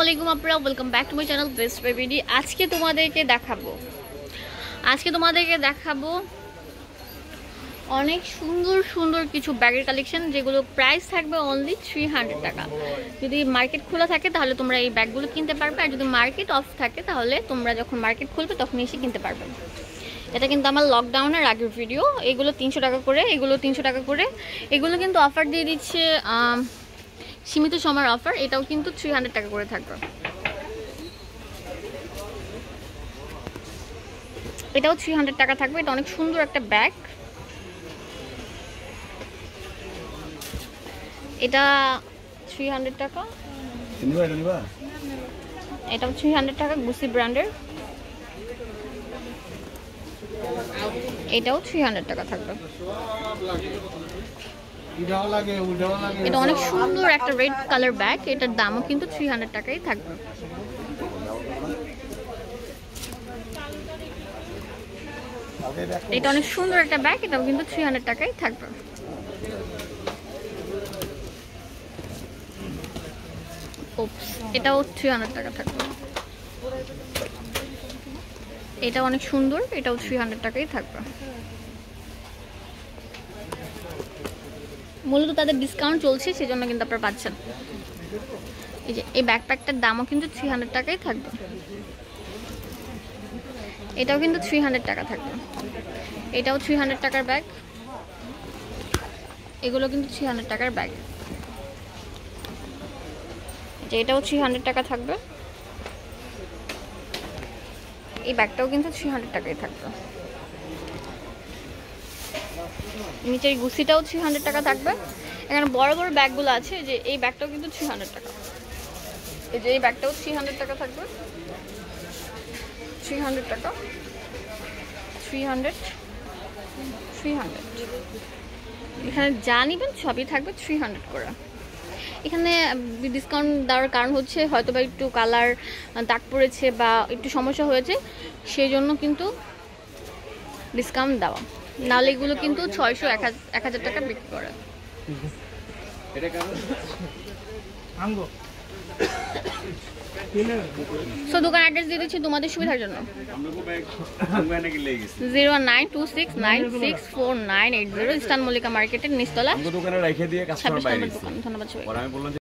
আসসালামু আলাইকুম আপনারা, welcome back to my channel best baby. আজকে তোমাদেরকে দেখাবো অনেক সুন্দর সুন্দর কিছু ব্যাগের কালেকশন, যেগুলো প্রাইস থাকবে অনলি 300 টাকা। যদি মার্কেট খোলা থাকে তাহলে তোমরা এই ব্যাগগুলো কিনতে পারবে, আর যদি মার্কেট অফ থাকে তাহলে তোমরা যখন মার্কেট খুলবে তখন এসে কিনতে পারবে। এটা কিন্তু আমার লকডাউনের আগের ভিডিও। এগুলো 300 টাকা করে, এগুলো 300 টাকা করে। এগুলো কিন্তু অফার দিয়ে দিচ্ছে, সীমিত সময়ের অফার। এটাও কিন্তু 300 টাকা করে থাকবে। এটাও 300 টাকা থাকবে। এটা অনেক সুন্দর একটা ব্যাগ। এটা 300 টাকা। এটাও 300 টাকা, গুসি ব্র্যান্ডের। এটাও 300 টাকা থাকবে। এটা অনেক সুন্দর একটা রেড কালার ব্যাগ। এটার দামও কিন্তু 300 টাকাই থাকবে। এটা অনেক সুন্দর একটা ব্যাগ। এটাও কিন্তু 300 টাকাই থাকবে। এটাও 300 টাকা থাকবে। এটা অনেক সুন্দর। এটাও 300 টাকাই থাকবে। মূলত তাদের ডিসকাউন্ট চলছে, সেজন্য কিন্তু আপনারা পাচ্ছেন। এই যে এই ব্যাকপ্যাকটার দামও কিন্তু 300 টাকাই থাকবে। এটাও কিন্তু 300 টাকা থাকবে। এটাও 300 টাকার ব্যাগ। এগুলো কিন্তু 300 টাকার ব্যাগ। যে এটাও 300 টাকা থাকবে। এই ব্যাগটাও কিন্তু 300 টাকাই থাকবে। নিচের গুছিটাও 300 টাকা থাকবে। এখানে বড় বড় ব্যাগগুলো আছে, যে এই ব্যাগটাও কিন্তু 300 টাকা। এই যে এই ব্যাগটাও 300 টাকা থাকবে। 300 টাকা, 300, 300। এখানে যা নিবেন সবই থাকবে 300 করে। এখানে ডিসকাউন্ট দেওয়ার কারণ হচ্ছে হয়তো বা একটু কালার দাগ পড়েছে বা একটু সমস্যা হয়েছে, সেই জন্য কিন্তু ডিসকাউন্ট দেওয়া। নাহলে এগুলো কিন্তু 600, 1000 টাকা বিক্রি করে। সো দোকান অ্যাড্রেস দিয়ে দিচ্ছি তোমাদের সুবিধার জন্য। 092696490 ইস্টার্ন মল্লিকা মার্কেটের নিচতলা। ধন্যবাদ সবাই।